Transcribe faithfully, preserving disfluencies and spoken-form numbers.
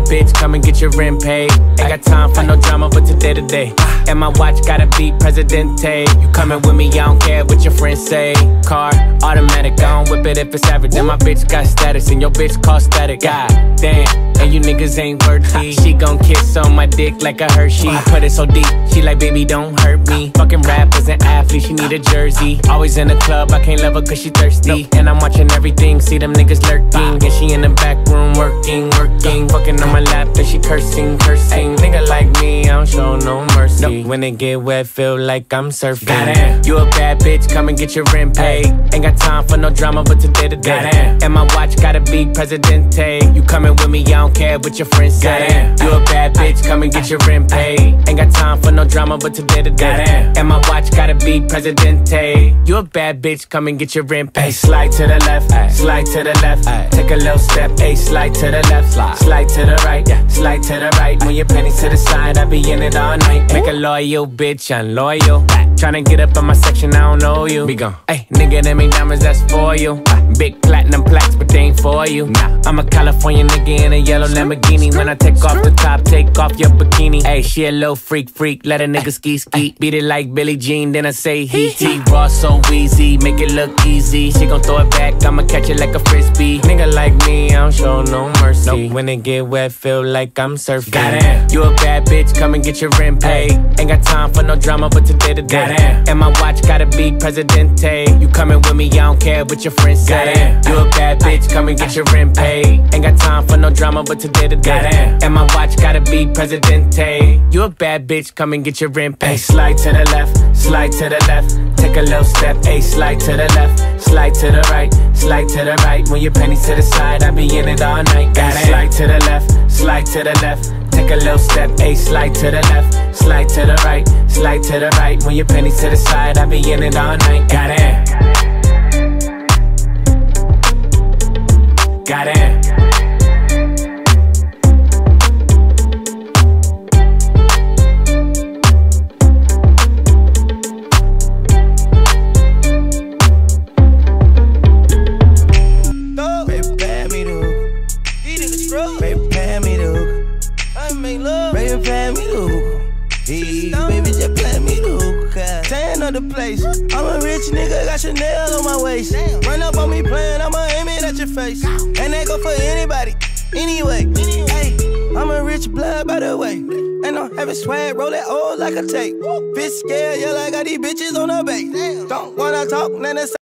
bad bitch, come and get your rent paid. Ain't got time for no drama, but today today. And my watch gotta be Presidente. You coming with me, I don't care what your friends say. Car, automatic, I don't whip it if it's average. And my bitch got status, and your bitch call static. God damn, and you niggas ain't worthy. She gon' kiss on my dick like a Hershey. Put it so deep, she like, baby, don't hurt me. Fucking rappers and athletes, she need a jersey. Always in the club, I can't love her cause she thirsty. And I'm watching everything, see them niggas lurking. And she in the back room working, working. Fucking on my lap, then she cursing, cursing. Nigga like me, I don't show no mercy. When it get wet, feel like I'm surfing. Goddamn, you a bad bitch, come and get your rent paid. Ain't got time for no drama, but today to day. And my watch gotta be Presidente. You coming with me, I don't care what your friends say. You a bad bitch, come and get your rent paid. Ain't got time for no drama, but today to day. And my watch gotta be Presidente. You a bad bitch, come and get your rent paid. Slide to the left, slide to the left. Take a little step, ay, slide to the left. Slide to the right, slide to the right. When your pennies to the side, I be in it all night. Make a loyal bitch, I'm loyal. Tryna get up on my section, I don't know you. Be gone. Ay, nigga, them ain't diamonds, that's for you. Big platinum plaques, but they ain't for you. Nah, I'm a California nigga in a yellow Lamborghini. When I take off the top, take off your bikini. Ay, she a little freak, freak, let a nigga ski, ski. Beat it like Billie Jean, then I say he, he. Raw so easy, make it look easy. She gon' throw it back, I'ma catch it like a frisbee. Nigga like me, I don't show no mercy. Nope. When it get wet, feel like I'm surfing. Goddamn, you a bad bitch, come and get your rent paid. Ain't got time for no drama, but today to day. And my watch gotta be Presidente. You coming with me, I don't care what your friends say. You a bad bitch, come and get your rent paid. Ain't got time for no drama, but today to day. And my watch gotta be Presidente. You a bad bitch, come and get your rent paid. Slide to the left, slide to the left. Take a little step, ay, slide to the left. Slide to the right, slide to the right. When your pennies to the side, I be in it all night. Slide to the left, slide to the left. Take a little step, ay, slide to the left. Slide to the right, slide to the right. When your pennies to the side, I be in it all night. Got it. Got it. Baby, pay me the hookah. I make love. Baby, pay me the hookah. Hey, baby, just pay me the hookah. Tan of the place. I'm a rich nigga, got Chanel on my waist. Run up on me playing, I'ma aim it at your face. And that go for anybody, anyway. Hey, I'm a rich blood, by the way. And I'm having swag, roll it old like a tape. Bitch scared, yeah, like I got these bitches on the base. Don't wanna talk, then it's